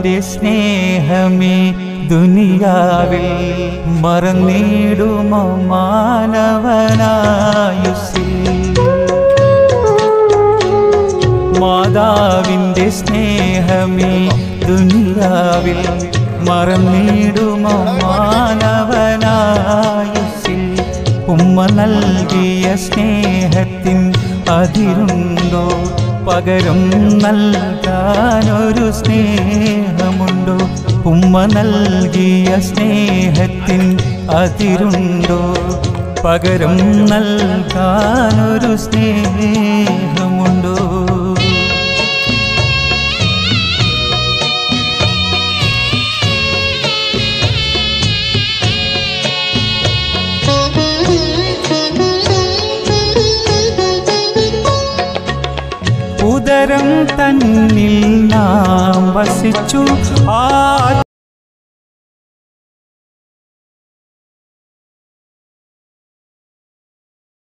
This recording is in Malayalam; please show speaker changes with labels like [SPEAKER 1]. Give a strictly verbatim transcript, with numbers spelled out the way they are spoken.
[SPEAKER 1] മാതാവിൻ്റെ സ്നേഹമേ ദുനിയാവിൽ മറന്നിടുമോ മാനവനായുസ്സിൽ മാതാവിൻ്റെ സ്നേഹമേ ദുനിയാവിൽ മറന്നിടുമോ മാനവനായുസ്സിൽ ഉമ്മ നൽകിയ സ്നേഹത്തിൻ അതിരുണ്ടോ പകരം നൽകാനൊരു സ്നേഹമുണ്ടോ ഉമ്മ നൽകിയ സ്നേഹത്തിൻ അതിരുണ്ടോ പകരം നൽകാനൊരു സ്നേഹമുണ്ടോ ഉദരം തന്നിൽ നാം വസിച്ചു ആ